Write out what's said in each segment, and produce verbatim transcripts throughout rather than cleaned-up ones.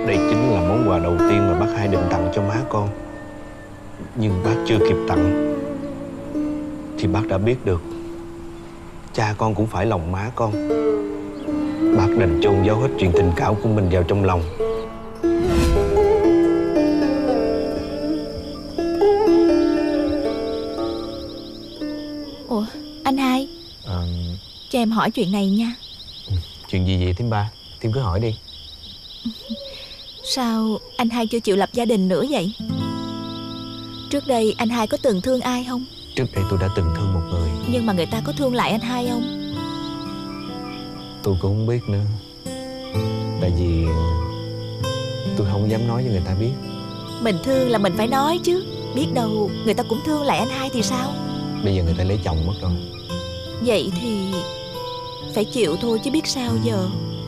Đây chính là món quà đầu tiên mà bác Hai định tặng cho má con. Nhưng bác chưa kịp tặng thì bác đã biết được cha con cũng phải lòng má con. Bác đành chôn giấu hết chuyện tình cảm của mình vào trong lòng. Ủa anh Hai à... cho em hỏi chuyện này nha. Chuyện gì vậy thím Ba? Thím cứ hỏi đi. Sao anh Hai chưa chịu lập gia đình nữa vậy? Trước đây anh Hai có từng thương ai không? Trước đây tôi đã từng thương một người. Nhưng mà người ta có thương lại anh Hai không? Tôi cũng không biết nữa. Tại vì tôi không dám nói cho người ta biết. Mình thương là mình phải nói chứ. Biết đâu người ta cũng thương lại anh Hai thì sao? Bây giờ người ta lấy chồng mất rồi. Vậy thì phải chịu thôi chứ biết sao giờ.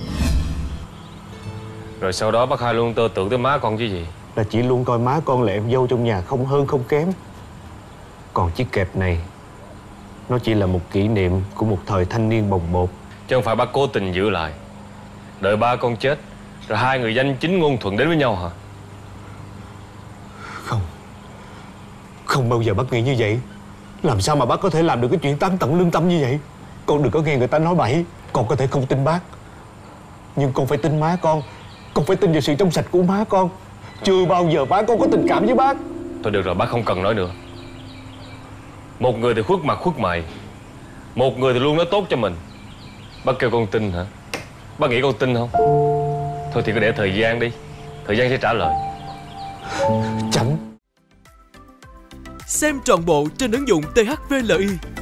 Rồi sau đó bác Hai luôn tơ tưởng tới má con chứ gì? Là chỉ luôn coi má con là em dâu trong nhà, không hơn không kém. Còn chiếc kẹp này, nó chỉ là một kỷ niệm của một thời thanh niên bồng bột. Chứ không phải bác cố tình giữ lại, đợi ba con chết rồi hai người danh chính ngôn thuận đến với nhau hả? Không, không bao giờ bác nghĩ như vậy. Làm sao mà bác có thể làm được cái chuyện tán tận lương tâm như vậy? Con đừng có nghe người ta nói bậy. Con có thể không tin bác, nhưng con phải tin má con. Con phải tin vào sự trong sạch của má con. Chưa bao giờ má con có tình cảm với bác. Thôi được rồi, bác không cần nói nữa. Một người thì khuất mặt khuất mày, một người thì luôn nói tốt cho mình. Bác kêu con tin hả? Bác nghĩ con tin không? Thôi thì cứ để thời gian đi, thời gian sẽ trả lời. Chấm. Xem trọn bộ trên ứng dụng tê hát vê lờ i.